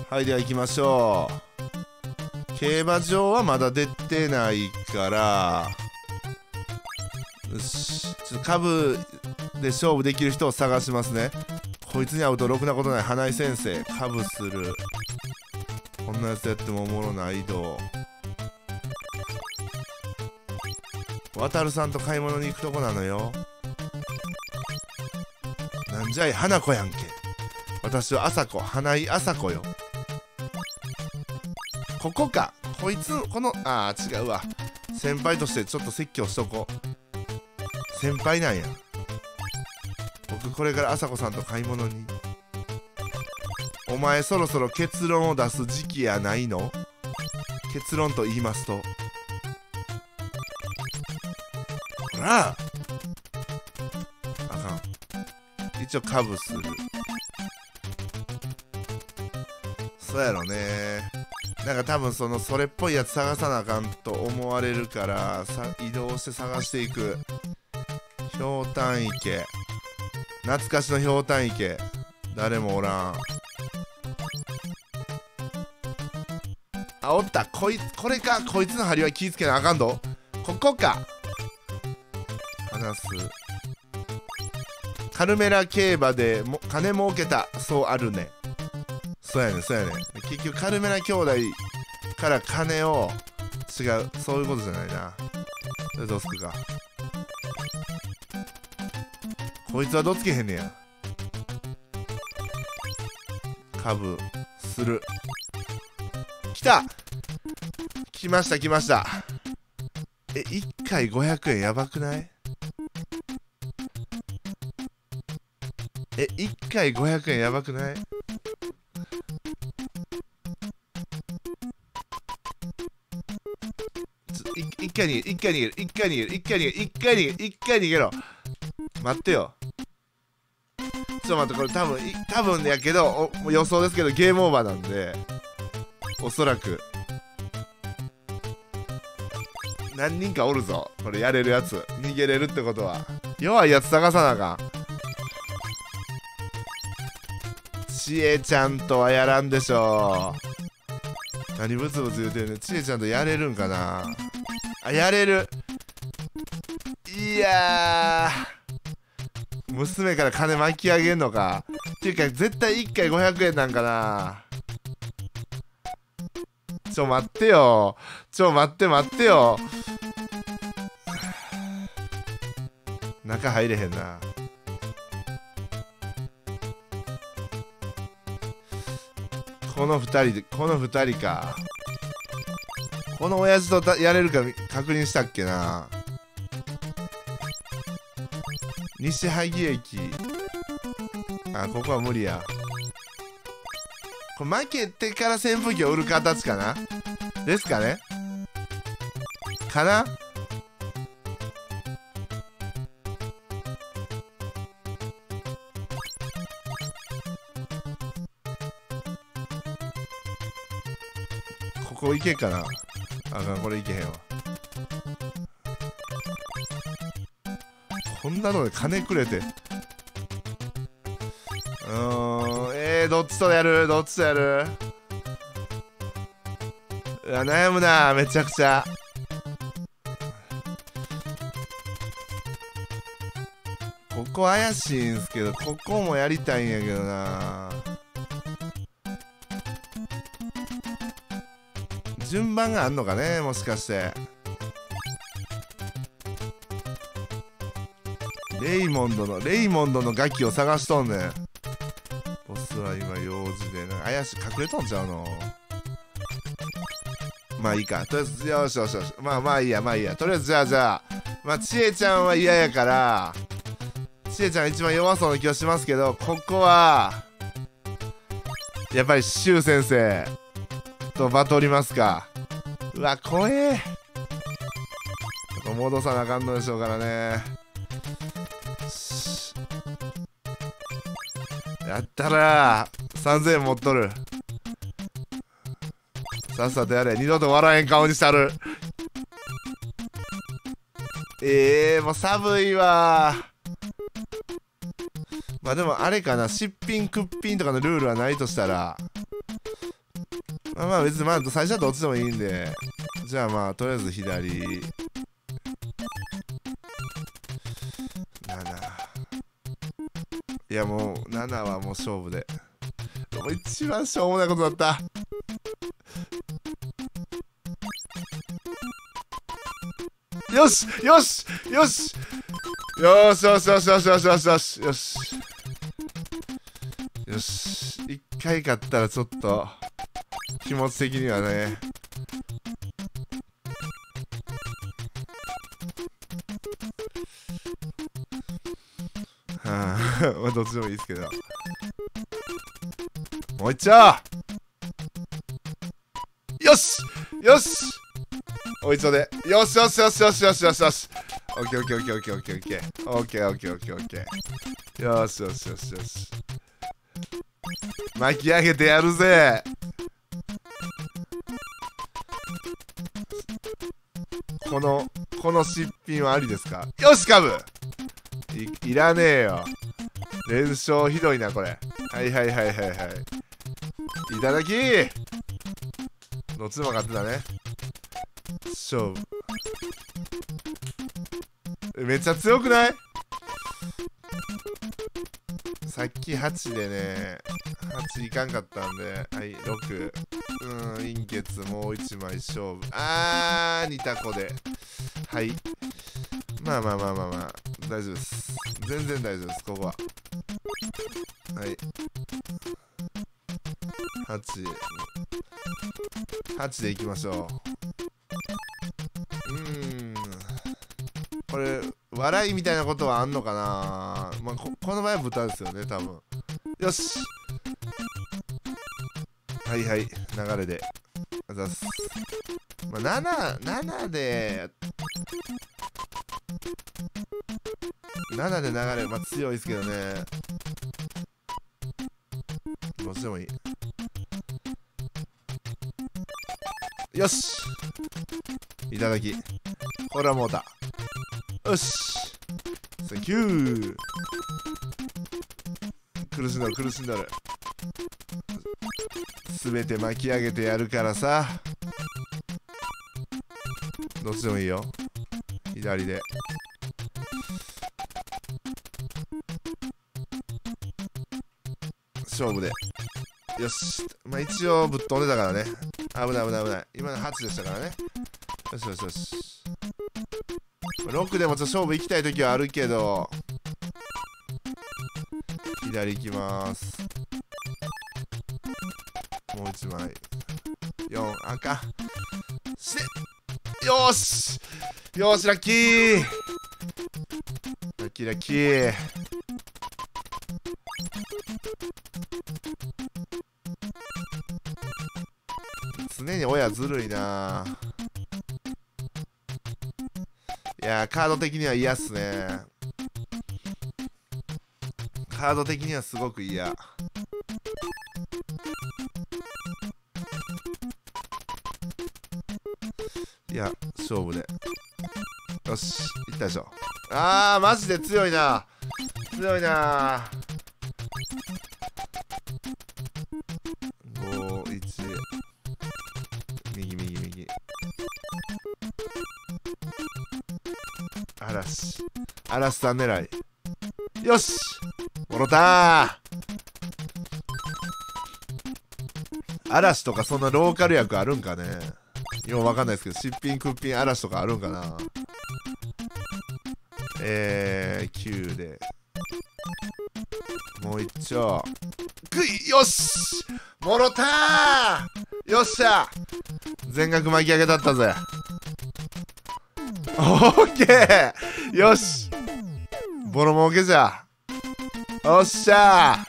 はい、では行きましょう。競馬場はまだ出てないから、よし、ちょっと株で勝負できる人を探しますね。こいつに会うとろくなことない。花井先生、株する。こんなやつやってもおもろないど。渡るさんと買い物に行くとこなのよ。なんじゃい花子やんけ。私は朝子、花井朝子よ。ここか。こいつこの違うわ。先輩としてちょっと説教しとこう。先輩なんや。僕これから朝子さんと買い物に。お前そろそろ結論を出す時期やないの？結論と言いますと、ほらあかん。一応カブする。そうやろね。なんか多分それっぽいやつ探さなあかんと思われるから移動して探していく。ひょうたん池、懐かしのひょうたん池、誰もおらん。あ、おった。これか。こいつの針は気ぃつけなあかんど。ここか。話す。カルメラ競馬で金儲けた。そうあるね。そうやね、そうやね。結局カルメラ兄弟から金を、違う、そういうことじゃないな。それどうすくか。こいつはどつけへんねや。株する。来た。来ました来ました。1回500円やばくない？1回500円やばくない？一回逃げろ。待ってよ。ちょっと待って、これ多分やけど、もう予想ですけどゲームオーバーなんで、おそらく何人かおるぞ。これやれるやつ、逃げれるってことは弱いやつ探さなあかん。ちえちゃんとはやらんでしょ。何ブツブツ言うてんねん。ちえちゃんとやれるんかな。あ、やれる。いやー、娘から金巻き上げんのか。っていうか絶対1回500円なんかな。待ってよ。待ってよ。中入れへんな。この2人か。この親父とやれるか確認したっけな。西萩駅。あ、ここは無理や。これ負けてから扇風機を売る形かなですかね。かな。ここ行けんかな。あかん、これ行けへんわ。こんなので金くれて。どっちとやる？うわ、悩むな、めちゃくちゃ。ここ怪しいんすけど、ここもやりたいんやけどな。順番があんのかね、もしかして。レイモンドのガキを探しとんねん。ボスは今用事でなんか怪しい、隠れとんちゃうの。まあいいか、とりあえずよし。まあいいや。とりあえずじゃあまあちえちゃんは嫌やから、ちえちゃんが一番弱そうな気がしますけど、ここはやっぱりシュウ先生とバトりますか。うわ、怖え。戻さなあかんのでしょうからね。やったら3000円持っとる。さっさとやれ。二度と笑えん顔にしたる。もう寒いわ。まあでもあれかな、出品屈品とかのルールはないとしたら、 まあまあ別にまあ最初はどっちでもいいんで、じゃあまあとりあえず左。7。いやもう7はもう勝負で。もう一番しょうもないことだった。よしよしよしよしよしよしよしよしよしよしよしよし。一回勝ったらちょっと気持ち的にはね。はあ、まあどっちでもいいですけど。もう一丁。よしよしおいちょで。よしよしよしよしよしよしよし。オッケーオッケーオッケーオッケーオッケーオッケーオッケーオッケーオッケーオッケー。よしよしよしよし。巻き上げてやるぜ。この失品はありですか。よしカブ いらねえよ。連勝ひどいなこれ。はいはいはいはいはい。いただき。どっちも勝ってたね。勝負。めっちゃ強くない？さっき8でね、8いかんかったんで、はい、6。陰血もう1枚勝負。2タコで。はい。まあまあまあまあまあ、大丈夫です。全然大丈夫です、ここは。はい。8。8でいきましょう。これ笑いみたいなことはあんのかな。まあ、この場合は豚ですよね多分。よしはいはい流れであざす。まあ、7で7で流れ、まあ強いですけどね。どっちでもいい。よしいただき。これはもうだ。よしセンキュー。苦しんどる苦しんどる。すべて巻き上げてやるからさ。どっちでもいいよ。左で勝負で。よしまあ一応ぶっ飛んでたからね。危ない危ない危ない。今の8でしたからね。よしよしよし。6でもちょっと勝負行きたい時はあるけど、左行きます。もう1枚。4赤してよしよしラッキーラッキーラッキー。常に親ずるいな。いやーカード的には嫌っすね。カード的にはすごく嫌。いや勝負で。よしいったでしょ。マジで強いな強いな。5、1右右右。嵐さん狙い。よしもろたー。嵐とかそんなローカル役あるんかね。ようわかんないですけど、しっぴんくっぴん嵐とかあるんかな。9でもう一丁グイ。よしもろたー。よっしゃ全額巻き上げだったぜ。オッケーよしボロ儲けじゃ。おっしゃ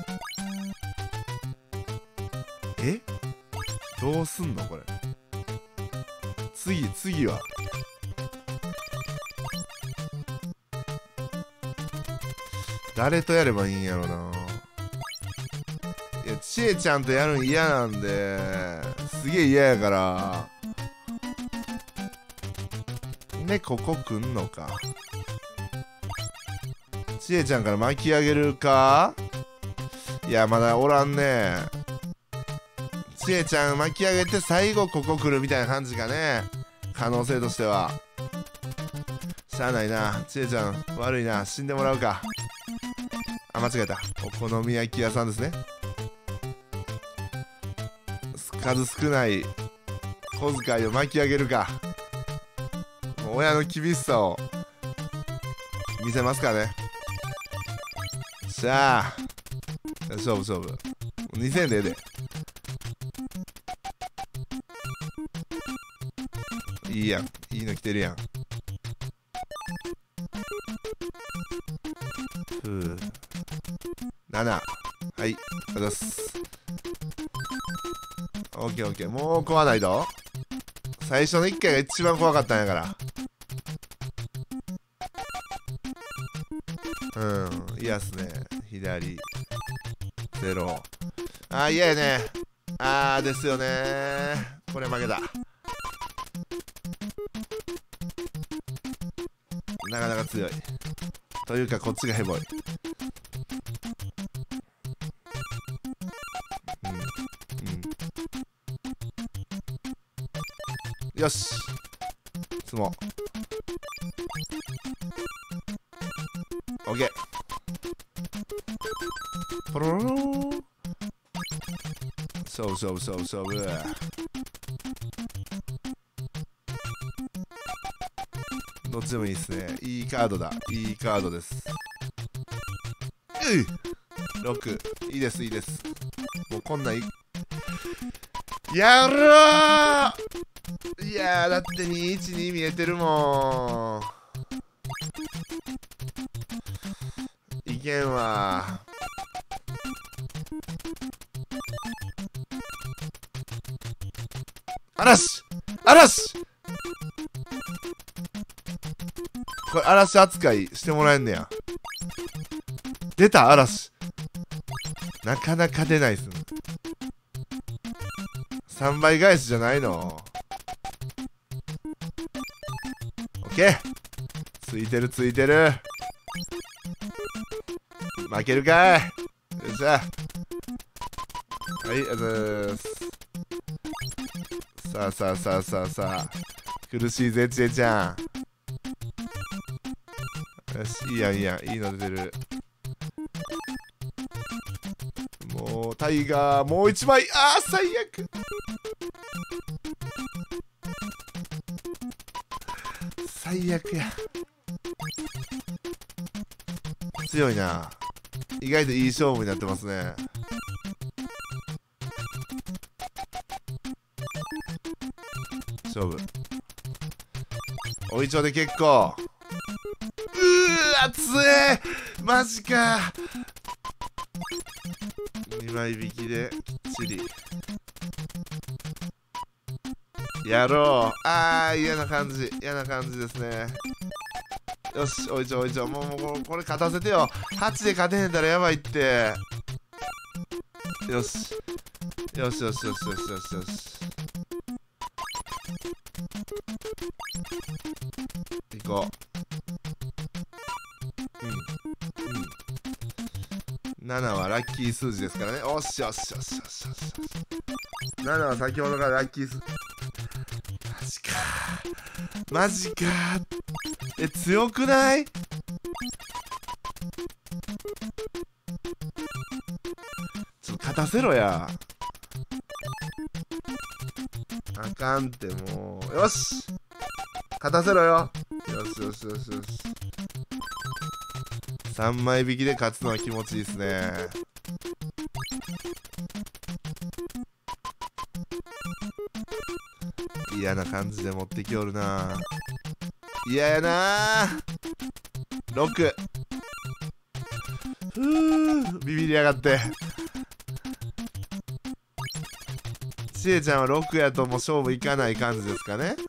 ー。どうすんのこれ。次は誰とやればいいんやろな。いやちえちゃんとやるん嫌なんですげえ嫌やから。ここ来んのか。ちえちゃんから巻き上げるか。いやまだおらんね。 ちえちゃん巻き上げて最後ここ来るみたいな感じかね、可能性としては。しゃあないな、ちえちゃん悪いな、死んでもらうか。あ、間違えた、お好み焼き屋さんですね。数少ない小遣いを巻き上げるか。もう親の厳しさを見せますかね。しゃあ勝負勝負、2000円でええで。いいやん、いいの来てるやん。ふう7、はい、ありがとうございます。オッケーオッケー、もう怖ないと。最初の1回が一番怖かったんやから。嫌っすね。左0。あー、嫌やね。あーですよね、これ負けた。なかなか強いというか、こっちがヘボい。よし、積もう。オッケー。ポロロロー。勝負勝負勝負勝負。どっちでもいいっすね。いいカードだ、いいカードです。6、いいですいいです。もうこんなんやろう。いやー、だって212見えてるもん。いけんわ。嵐嵐、これ嵐扱いしてもらえんねや。出た嵐、なかなか出ないっす。3倍返しじゃないの。オッケー、ついてるついてる。負けるかい。よっしゃ、はい、ありがとうございます。さあさあさあさあさあ、苦しいぜちえちゃん。よし、いいやんいいやん、いいの出てる。もうタイガーもう1枚。あー最悪。最悪や。強いな、意外といい勝負になってますね。勝負おいちょで結構。熱え、マジか。2枚引きできっちりやろう。あー、嫌な感じ、嫌な感じですね。よし、おいちょおいちょ、もうこれ勝たせてよ。8で勝てへんだらやばいって。よしよしよしよしよしよしよし、行こう。7はラッキー数字ですからね。おっしよしよしよしよし。7は先ほどからラッキー数。マジかマジか。強くない？ちょっと勝たせろや。あかんってもう。よし、勝たせろよ。よしよしよしよし。3枚引きで勝つのは気持ちいいですね。嫌な感じで持ってきおるな。嫌やな。6。ビビりやがって。ちえちゃんは6やともう勝負いかない感じですかね。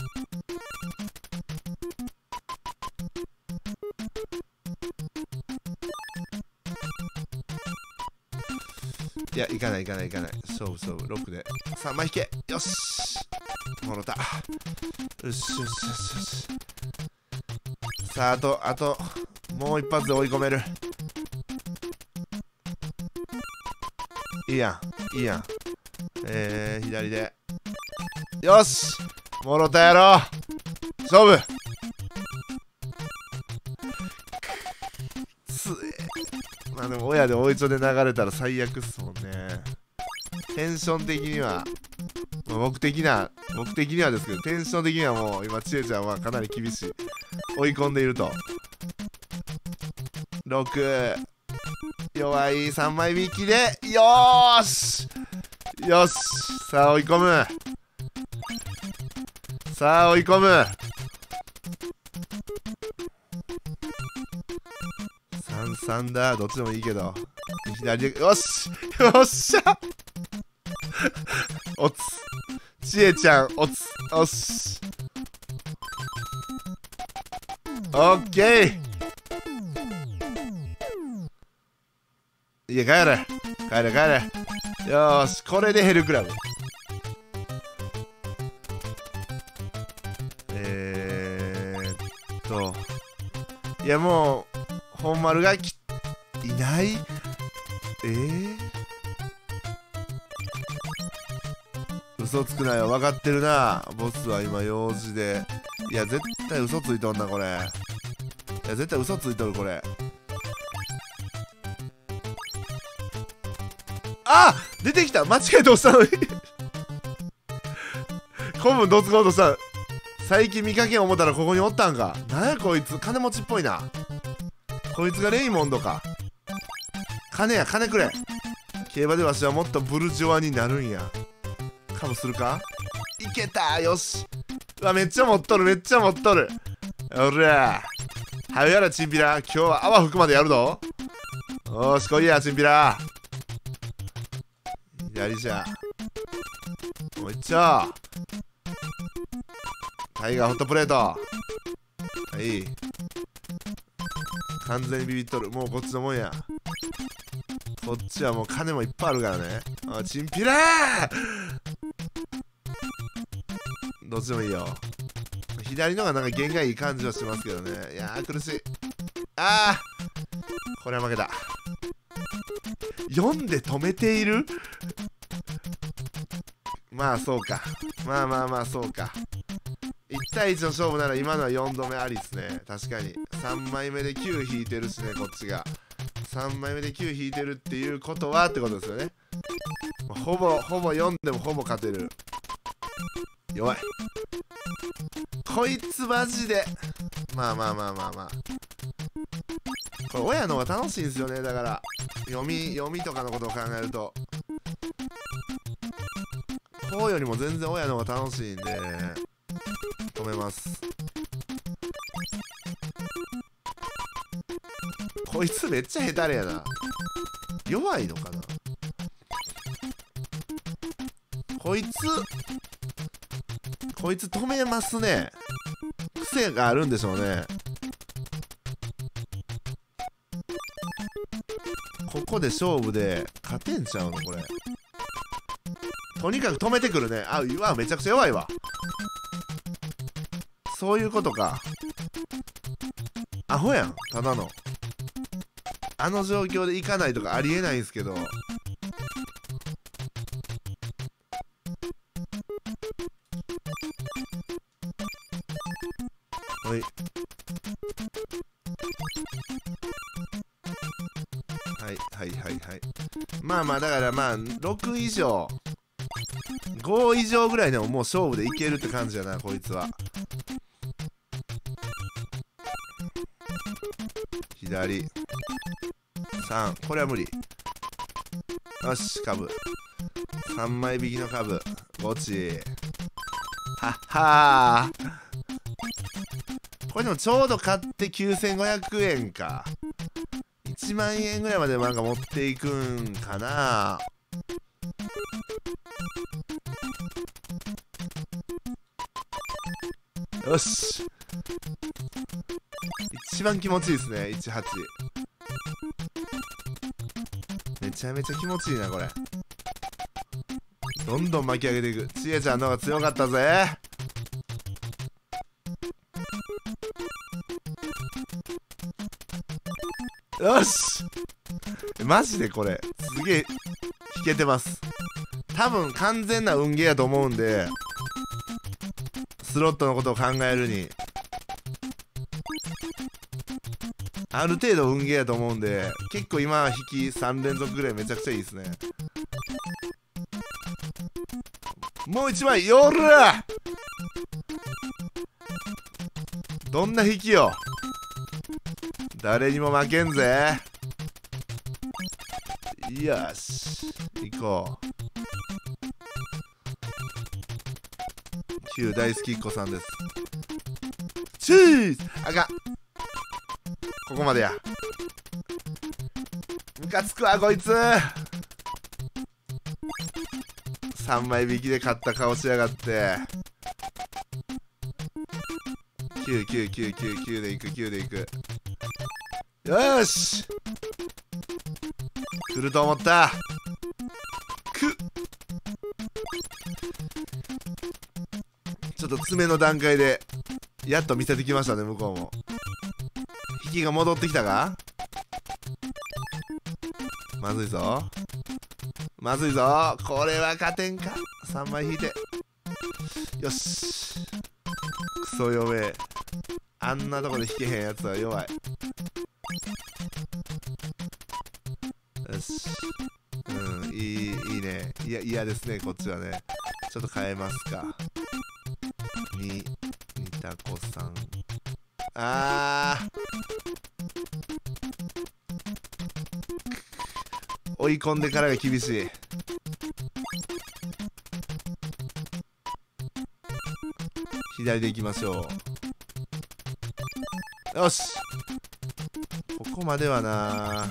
いや、いかないいかないいかない。勝負勝負。6で3枚引け。よし、もろた。よしよしよしよし。さあ、あともう一発で追い込める。いいやんいいやん。 左でよしもろたやろ勝負まあでも親で追いちょで流れたら最悪っすもんね。テンション的には、まあ、僕的にはですけど、テンション的にはもう今ちえちゃんはかなり厳しい、追い込んでいると。6弱い3枚引きでよーしよし、さあ追い込む、さあ追い込む。33だ、どっちでもいいけど左でよしよっしゃおつちえちゃんおつおっしオッケー、いや帰れ帰れ帰れ、よーしこれでヘルクラブ。いやもう本丸がいない。嘘つくなよ、分かってるな。ボスは今用事で。いや絶対嘘ついとんなこれ。いや絶対嘘ついとるこれ。あ出てきた、間違えて押したのに古文どつこうとした。最近見かけん思ったらここにおったんか。なんやこいつ、金持ちっぽいな。こいつがレイモンドか。金や金くれ。競馬でわしはもっとブルジョワになるんや。かもするか。いけた、よし。うわめっちゃ持っとる、めっちゃ持っとる。おらはよやらチンピラ、今日は泡吹くまでやるぞ。おーし来いやチンピラ。左じゃもういっちょタイガーホットプレート。はい、完全にビビっとる。もうこっちのもんや。こっちはもう金もいっぱいあるからね。あチンピラーどっちでもいいよ。左のがなんか弦がいい感じはしますけどね。いやー苦しい。あーこれは負けた。読んで止めているまあそうか、まあまあまあそうか。1対1の勝負なら今のは4度目ありっすね。確かに3枚目で9引いてるしね、こっちが3枚目で9引いてるっていうことはってことですよね。ほぼ4でもほぼ勝てる。弱いこいつマジで。まあまあまあまあまあ、これ親の方が楽しいんですよね。だから読みとかのことを考えるとこうよりも全然親の方が楽しいんで止めます。こいつめっちゃヘタレやな。弱いのかなこいつ止めますね。癖があるんでしょうね。ここで勝負で勝てんちゃうのこれ。とにかく止めてくるね。あ、うわめちゃくちゃ弱いわ。そういうことか。アホやんただの。あの状況で行かないとかありえないんすけど。はいはいはいはいはい。まあまあだからまあ6以上5以上ぐらいでももう勝負でいけるって感じやなこいつは。左3、これは無理。よし株3枚引きの株ゴチ。はっはー。これでもちょうど買って9500円か。1万円ぐらいまでなんか持っていくんかな。よし一番気持ちいいですね。18めちゃめちゃ気持ちいいなこれ。どんどん巻き上げていく。ちえちゃんの方が強かったぜ。よしマジでこれすげえ弾けてます。 多分完全な運ゲーやと思うんで、スロットのことを考えるにある程度運ゲーやと思うんで、結構今引き3連続ぐらいめちゃくちゃいいですね。もう一枚よる。どんな引きよ。誰にも負けんぜ。よし行こう。旧大好きっ子さんです。チーズあかん、ここまでや。ムカつくわこいつ。3枚引きで勝った顔しやがって。9でいく9でいく。よーし来ると思った。ちょっと爪の段階でやっと見せてきましたね。向こうも引きが戻ってきたか。まずいぞまずいぞ。これは勝てんか。3枚引いてよし。クソ弱え。あんなとこで引けへんやつは弱い。よしいいね。いや嫌ですねこっちはね。ちょっと変えますか。みたこさん。追い込んでからが厳しい。左で行きましょう。よしここまではな。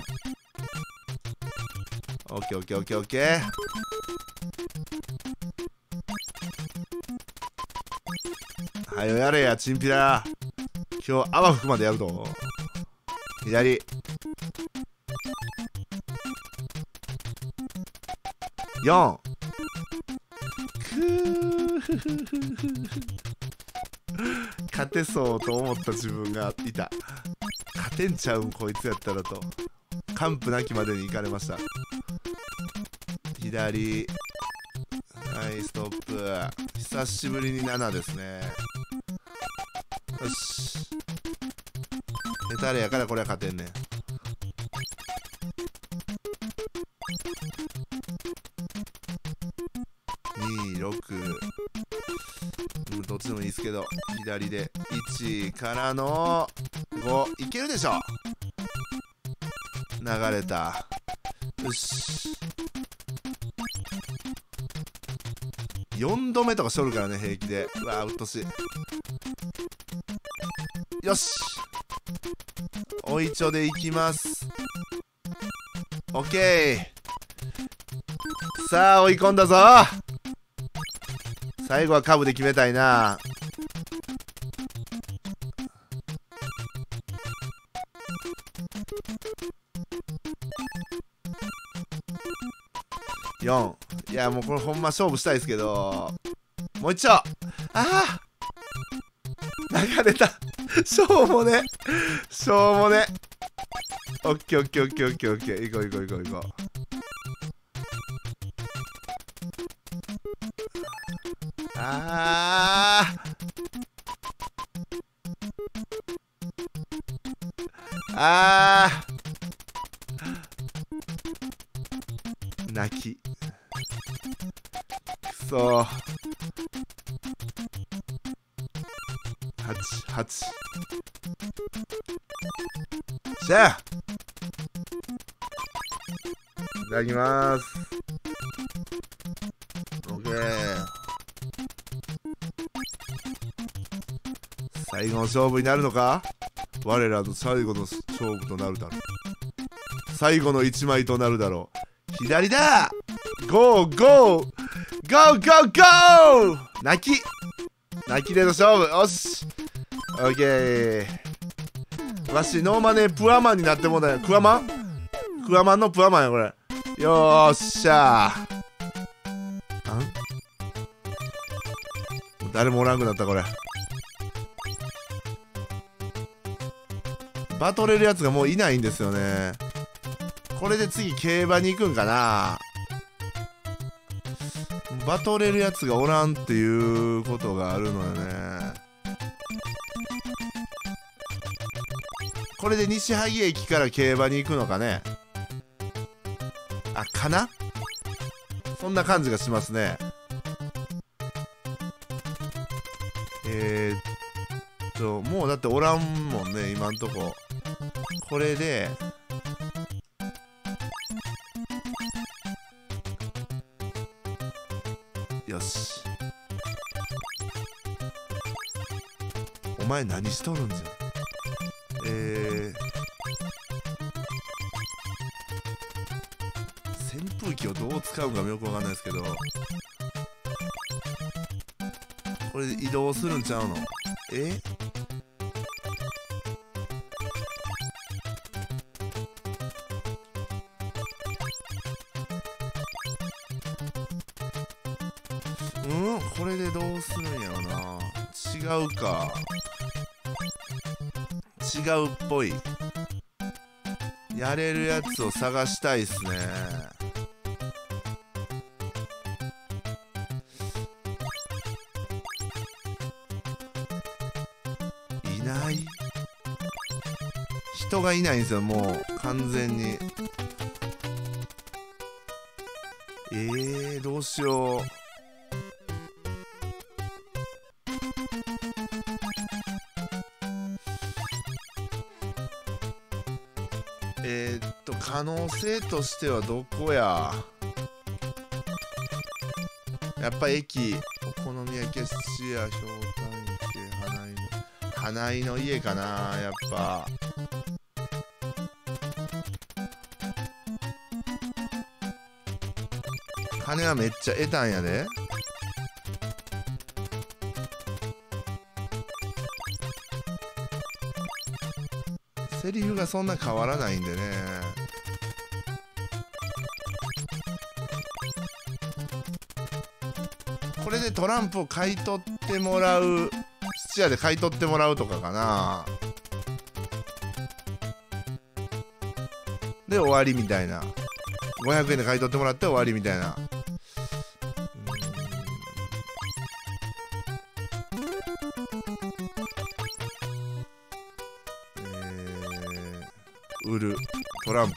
オッケーオッケーオッケーオッケー。はよやれやチンピラ。今日泡吹くまでやるぞ。左4。勝てそうと思った自分がいた。勝てんちゃうんこいつやったらと完膚なきまでに行かれました。左はいストップ。久しぶりに7ですね。よしヘタレやからこれは勝てんねん。26どっちでもいいですけど、左で1からの5いけるでしょ。流れた。よし4度目とかしょるからね平気で。うわーうっとしい。よしおいちょでいきます。オッケー。さあ追い込んだぞ。最後はカブで決めたいな。4。いやもうこれほんま勝負したいですけど、もう一丁。流れた。しょうもねしょうもね。オッケーオッケーオッケーオッケーオッケー。いこういこういこういこう。泣きくそ。8しゃあいただきます。オッケー。最後の勝負になるのか。我らの最後の勝負となるだろう。最後の1枚となるだろう。左だ。ゴーゴーゴーゴーゴー。泣きでの勝負。よしオッケー。わしノーマネプアマンになってもうたよ。クワマンのプアマンやこれ。よーっしゃー。もう誰もおらんくなったこれ。バトれるやつがもういないんですよね。これで次競馬に行くんかな。 バトれるやつがおらんっていうことがあるのよね。これで西萩駅から競馬に行くのかね。あ、かな、そんな感じがしますね。もうだっておらんもんね今んとこ。これでよし。お前何しとるんじゃ。扇風機をどう使うかもよくわかんないですけど、これで移動するんちゃうの。これでどうするんやろな。違うか、違うっぽい。やれるやつを探したいっすね。いない、人がいないんですよもう完全に。どうしよう。可能性としてはどこや。やっぱ駅、お好み焼きや寿司屋、ひょうたん池、花井の家かな。やっぱ金はめっちゃ得たんやで。セリフがそんな変わらないんでね。これでトランプを買い取ってもらう、質屋で買い取ってもらうとかかな。で終わりみたいな。500円で買い取ってもらって終わりみたいな。売るトランプ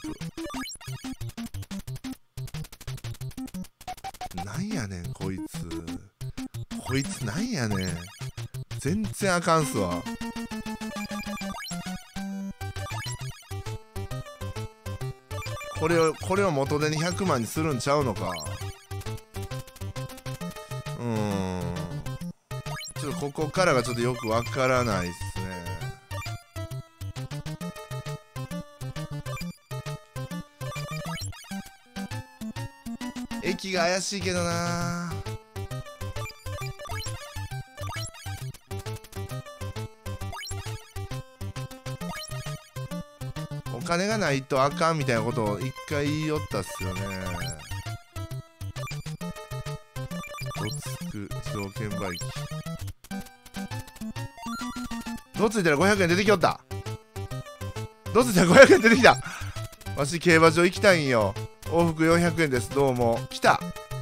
なんやねんこいつなんやねん。全然あかんっすわ。これを元手に100万にするんちゃうのか。ちょっとここからがちょっとよくわからないっすね。駅が怪しいけどな。お金がないとあかんみたいなことを一回言いよったっすよね。どつく自動券売機。どついたら500円出てきよった。どついたら500円出てきた。わし競馬場行きたいんよ。往復400円です。どうも。来た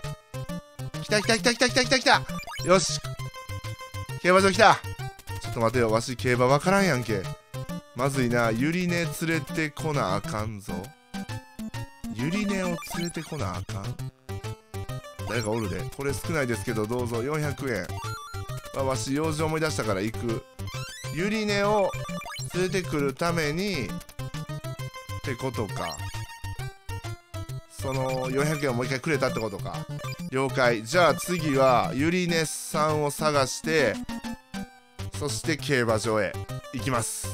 よし競馬場来た。ちょっと待てよ、わし競馬わからんやんけ。まずいな。ゆりね連れてこなあかんぞ。ゆりねを連れてこなあかん。誰かおるで。これ少ないですけどどうぞ。400円。わし用事思い出したから行く。ゆりねを連れてくるためにってことか。その400円をもう一回くれたってことか。了解。じゃあ次はゆりねさんを探して、そして競馬場へ行きます。